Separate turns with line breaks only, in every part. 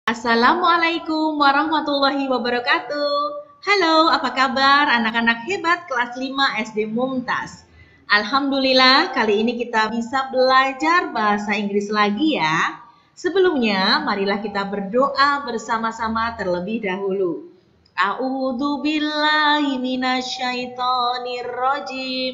Assalamualaikum warahmatullahi wabarakatuh. Halo, apa kabar anak-anak hebat kelas 5 SD Mumtaz? Alhamdulillah, kali ini kita bisa belajar bahasa Inggris lagi ya. Sebelumnya, marilah kita berdoa bersama-sama terlebih dahulu. A'udzu billahi minasyaitonir rajim.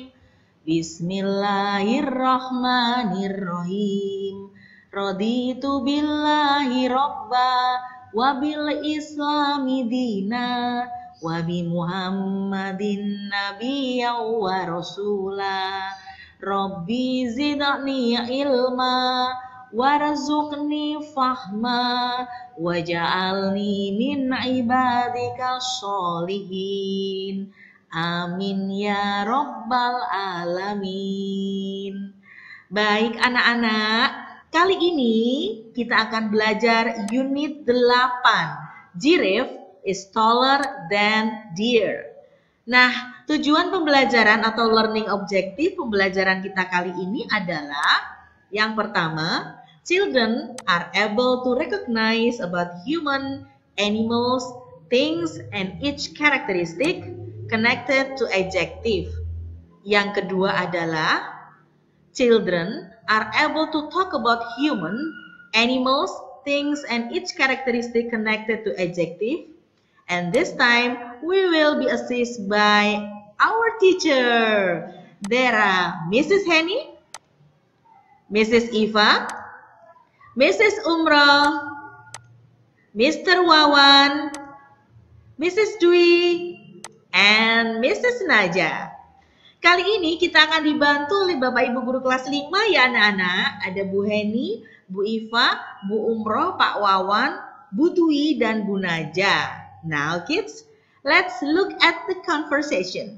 Bismillahirrahmanirrahim. Raditu billahi robba wa bil islami dina wa bi muhammadin nabiyya wa rasula. Rabbi zidni ilma warzuqni fahma waj'alni min ibadika sholihin. Amin ya rabbal alamin. Baik anak-anak, kali ini kita akan belajar unit 8. Giraffe is taller than deer. Nah, tujuan pembelajaran atau learning objective pembelajaran kita kali ini adalah yang pertama, children are able to recognize about human, animals, things, and each characteristic connected to adjective. Yang kedua adalah children are able to talk about human, animals, things, and each characteristic connected to adjective. And this time, we will be assisted by our teacher. There are Mrs. Henny, Mrs. Eva, Mrs. Umrah, Mr. Wawan, Mrs. Dwi, and Mrs. Naja. Kali ini kita akan dibantu oleh Bapak Ibu Guru kelas 5 ya anak-anak. Ada Bu Heni, Bu Iva, Bu Umroh, Pak Wawan, Bu Dwi, dan Bu Naja. Now kids, let's look at the conversation.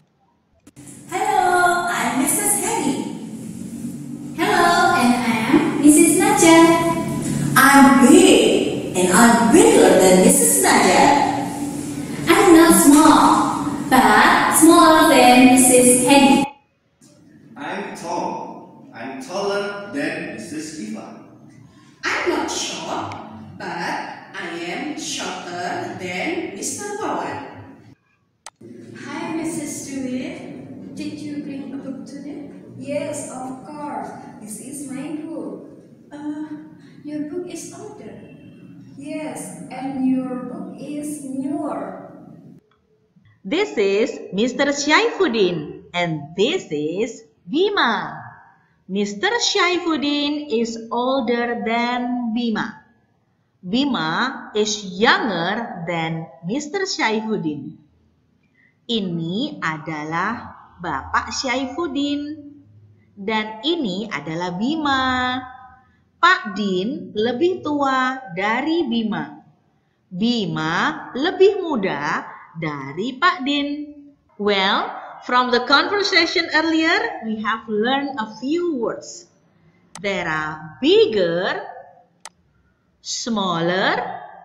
Hello, I'm Mrs. Henny. Hello, and I am Mrs. Naja.
I'm big, and I'm bigger than Mrs. Naja.
I'm not small, but smaller than Mrs. Henny.
I'm tall. I'm taller than Mrs. Eva.
I'm not short, but I am shorter than Mr. Wawan.
Hi, Mrs. Dewey. Did you bring a book today?
Yes, of course. This is my book.
Your book is older.
Yes, and your book is newer.
This is Mr. Syaifuddin and this is Bima. Mr. Syaifuddin is older than Bima. Bima is younger than Mr. Syaifuddin. Ini adalah Bapak Syaifuddin dan ini adalah Bima. Pak Din lebih tua dari Bima. Bima lebih muda dari Pak Din. Well, from the conversation earlier, we have learned a few words. There are bigger, smaller,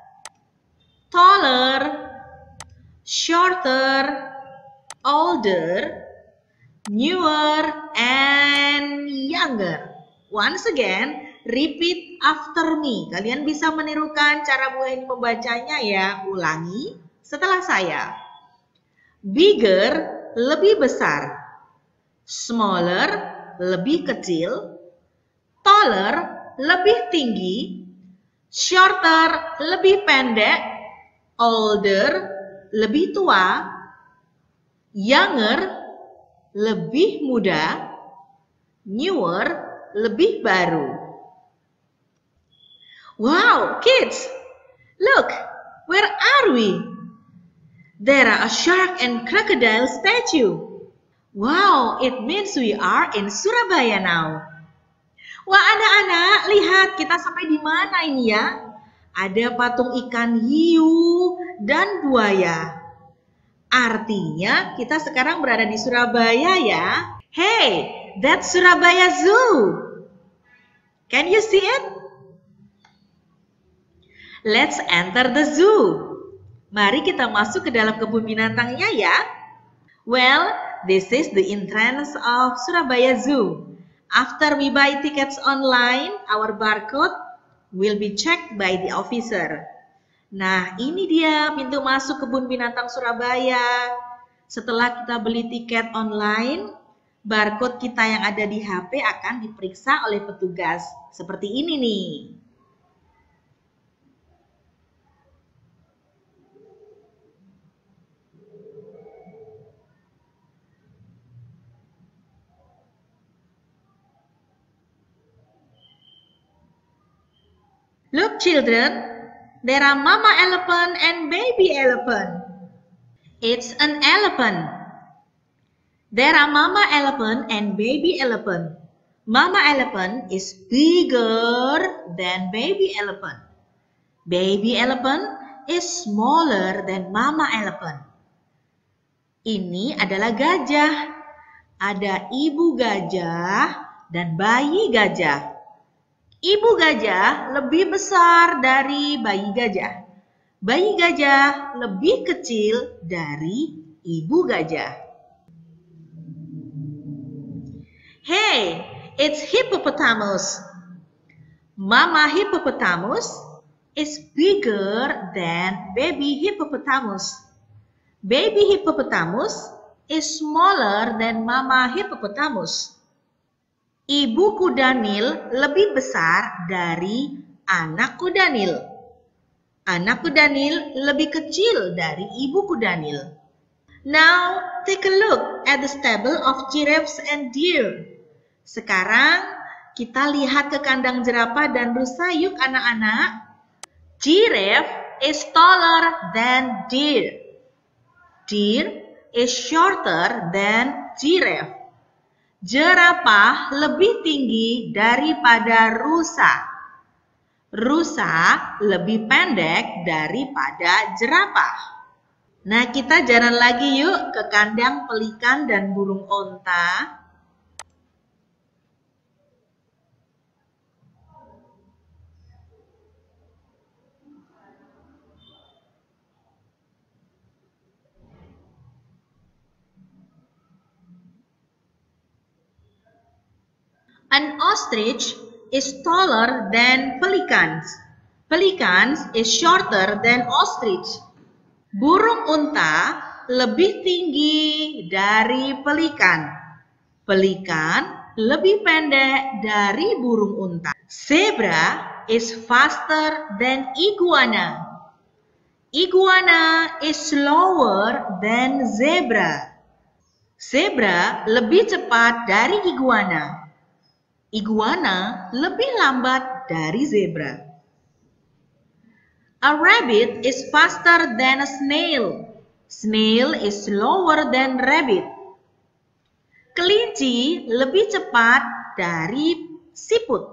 taller, shorter, older, newer, and younger. Once again, repeat after me. Kalian bisa menirukan cara Bu Heni membacanya ya. Ulangi setelah saya. Bigger, lebih besar. Smaller, lebih kecil. Taller, lebih tinggi. Shorter, lebih pendek. Older, lebih tua. Younger, lebih muda. Newer, lebih baru. Wow, kids! Look, where are we? There are a shark and crocodile statue. Wow, it means we are in Surabaya now. Wah, anak-anak, lihat kita sampai di mana ini ya? Ada patung ikan hiu dan buaya. Artinya kita sekarang berada di Surabaya ya. Hey, that's Surabaya Zoo. Can you see it? Let's enter the zoo. Mari kita masuk ke dalam kebun binatangnya ya. Well, this is the entrance of Surabaya Zoo. After we buy tickets online, our barcode will be checked by the officer. Nah, ini dia pintu masuk Kebun Binatang Surabaya. Setelah kita beli tiket online, barcode kita yang ada di HP akan diperiksa oleh petugas. Seperti ini nih. Look, children, there are mama elephant and baby elephant. It's an elephant. There are mama elephant and baby elephant. Mama elephant is bigger than baby elephant. Baby elephant is smaller than mama elephant. Ini adalah gajah. Ada ibu gajah dan bayi gajah. Ibu gajah lebih besar dari bayi gajah. Bayi gajah lebih kecil dari ibu gajah. Hey, it's hippopotamus. Mama hippopotamus is bigger than baby hippopotamus. Baby hippopotamus is smaller than mama hippopotamus. Ibu kuda Nil lebih besar dari anak kuda Nil. Anak kuda Nil lebih kecil dari ibu kuda Nil. Now, take a look at the stable of giraffes and deer. Sekarang, kita lihat ke kandang jerapah dan rusa yuk anak-anak. Giraffe is taller than deer. Deer is shorter than giraffe. Jerapah lebih tinggi daripada rusa. Rusa lebih pendek daripada jerapah. Nah, kita jalan lagi yuk ke kandang pelikan dan burung onta. An ostrich is taller than pelicans. Pelicans is shorter than ostrich. Burung unta lebih tinggi dari pelikan. Pelikan lebih pendek dari burung unta. Zebra is faster than iguana. Iguana is slower than zebra. Zebra lebih cepat dari iguana. Iguana lebih lambat dari zebra. A rabbit is faster than a snail. Snail is slower than rabbit. Kelinci lebih cepat dari siput.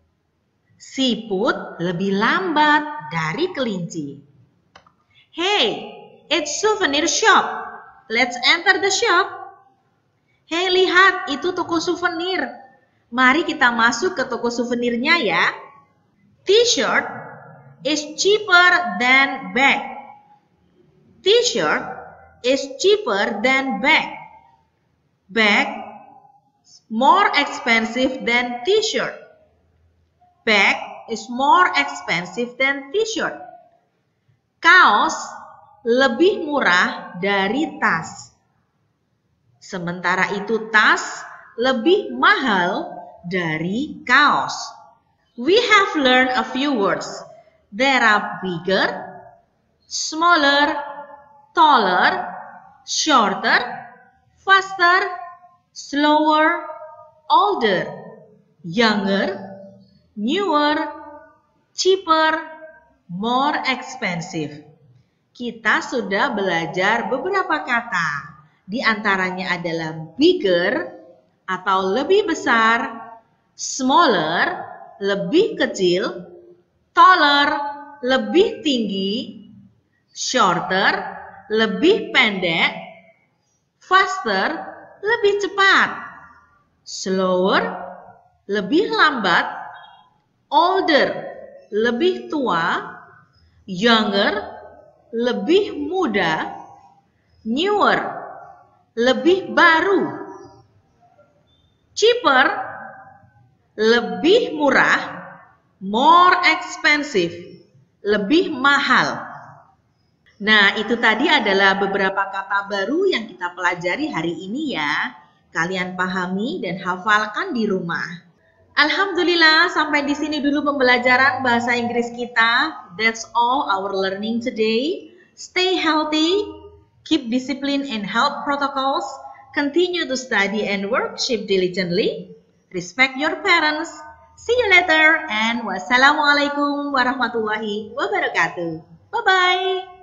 Siput lebih lambat dari kelinci. Hey, it's souvenir shop. Let's enter the shop. Hey, lihat, itu toko souvenir. Mari kita masuk ke toko souvenirnya ya. T-shirt is cheaper than bag. T-shirt is cheaper than bag. Bag more expensive than t-shirt. Bag is more expensive than t-shirt. Kaos lebih murah dari tas. Sementara itu tas lebih mahal dari kaos. We have learned a few words. There are bigger, smaller, taller, shorter, faster, slower, older, younger, newer, cheaper, more expensive. Kita sudah belajar beberapa kata. Di antaranya adalah bigger atau lebih besar, smaller, lebih kecil, taller, lebih tinggi, shorter, lebih pendek, faster, lebih cepat, slower, lebih lambat, older, lebih tua, younger, lebih muda, newer, lebih baru, cheaper, lebih murah, more expensive, lebih mahal. Nah, itu tadi adalah beberapa kata baru yang kita pelajari hari ini ya. Kalian pahami dan hafalkan di rumah. Alhamdulillah, sampai di sini dulu pembelajaran bahasa Inggris kita. That's all our learning today. Stay healthy, keep discipline and health protocols, continue to study and worship diligently, respect your parents. See you later and wassalamualaikum warahmatullahi wabarakatuh. Bye-bye.